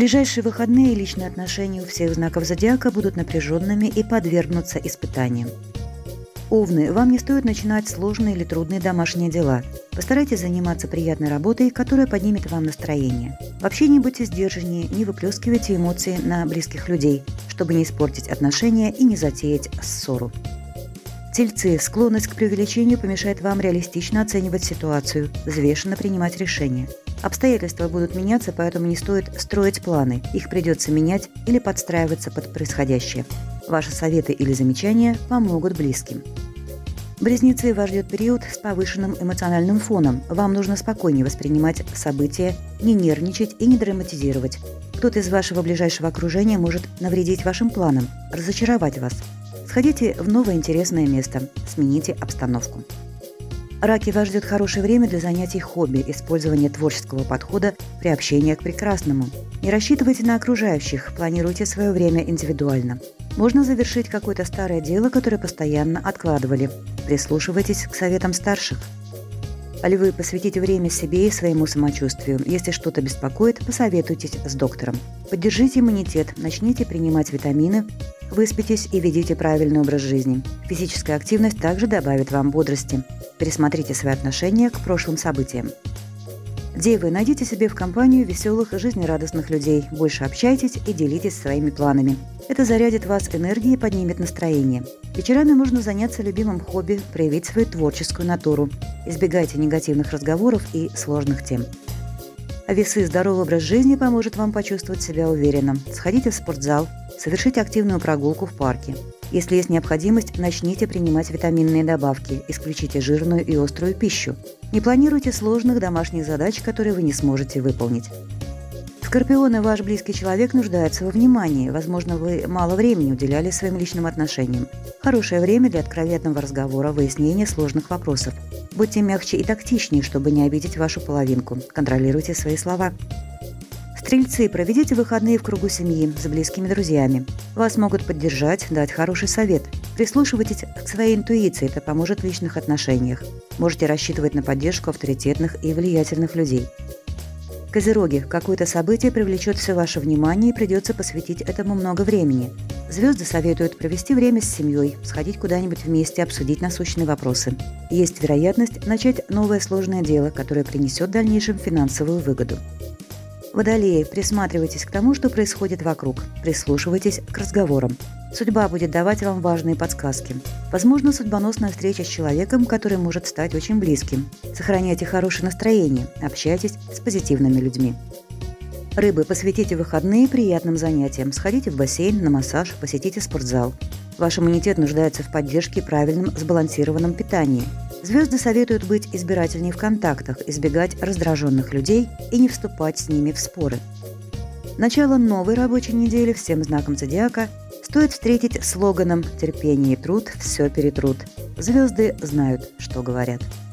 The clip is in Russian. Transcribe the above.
ближайшие выходные личные отношения у всех знаков зодиака будут напряженными и подвергнутся испытаниям. Овны, вам не стоит начинать сложные или трудные домашние дела. Постарайтесь заниматься приятной работой, которая поднимет вам настроение. Вообще не будьте сдержаннее, не выплескивайте эмоции на близких людей, чтобы не испортить отношения и не затеять ссору. Тельцы, склонность к преувеличению помешает вам реалистично оценивать ситуацию, взвешенно принимать решения. Обстоятельства будут меняться, поэтому не стоит строить планы, их придется менять или подстраиваться под происходящее. Ваши советы или замечания помогут близким. Близнецы, вас ждет период с повышенным эмоциональным фоном. Вам нужно спокойнее воспринимать события, не нервничать и не драматизировать. Кто-то из вашего ближайшего окружения может навредить вашим планам, разочаровать вас. Сходите в новое интересное место, смените обстановку. Раки, вас ждет хорошее время для занятий хобби, использования творческого подхода при общении к прекрасному. Не рассчитывайте на окружающих, планируйте свое время индивидуально. Можно завершить какое-то старое дело, которое постоянно откладывали. Прислушивайтесь к советам старших. Львы, посвятите время себе и своему самочувствию. Если что-то беспокоит, посоветуйтесь с доктором. Поддержите иммунитет, начните принимать витамины, выспитесь и ведите правильный образ жизни. Физическая активность также добавит вам бодрости. Пересмотрите свои отношения к прошлым событиям. Девы, найдите себе в компанию веселых и жизнерадостных людей, больше общайтесь и делитесь своими планами. Это зарядит вас энергией и поднимет настроение. Вечерами можно заняться любимым хобби, проявить свою творческую натуру. Избегайте негативных разговоров и сложных тем. Весы, здоровый образ жизни поможет вам почувствовать себя уверенно. Сходите в спортзал, совершите активную прогулку в парке. Если есть необходимость, начните принимать витаминные добавки, исключите жирную и острую пищу. Не планируйте сложных домашних задач, которые вы не сможете выполнить. Скорпионы, ваш близкий человек нуждается во внимании. Возможно, вы мало времени уделяли своим личным отношениям. Хорошее время для откровенного разговора, выяснения сложных вопросов. Будьте мягче и тактичнее, чтобы не обидеть вашу половинку. Контролируйте свои слова. Стрельцы, проведите выходные в кругу семьи, с близкими друзьями. Вас могут поддержать, дать хороший совет. Прислушивайтесь к своей интуиции, это поможет в личных отношениях. Можете рассчитывать на поддержку авторитетных и влиятельных людей. Козероги, какое-то событие привлечет все ваше внимание и придется посвятить этому много времени. Звезды советуют провести время с семьей, сходить куда-нибудь вместе, обсудить насущные вопросы. Есть вероятность начать новое сложное дело, которое принесет в дальнейшем финансовую выгоду. Водолеи, присматривайтесь к тому, что происходит вокруг, прислушивайтесь к разговорам. Судьба будет давать вам важные подсказки. Возможно, судьбоносная встреча с человеком, который может стать очень близким. Сохраняйте хорошее настроение, общайтесь с позитивными людьми. Рыбы, посвятите выходные приятным занятиям. Сходите в бассейн, на массаж, посетите спортзал. Ваш иммунитет нуждается в поддержке и правильном сбалансированном питании. Звезды советуют быть избирательнее в контактах, избегать раздраженных людей и не вступать с ними в споры. Начало новой рабочей недели всем знакам зодиака стоит встретить слоганом «Терпение и труд все перетрут». Звезды знают, что говорят.